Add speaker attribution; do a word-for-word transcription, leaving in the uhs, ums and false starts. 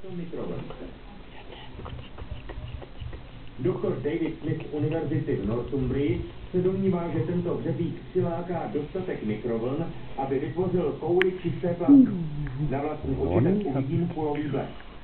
Speaker 1: mikrovln. Doktor David Smith z univerzity v Northumbrii se domnívá, že tento hřebík přiláká dostatek mikrovln, aby vytvořil kouli čisté plasmy. Na vlastní oči tak uvidím kulový blesk.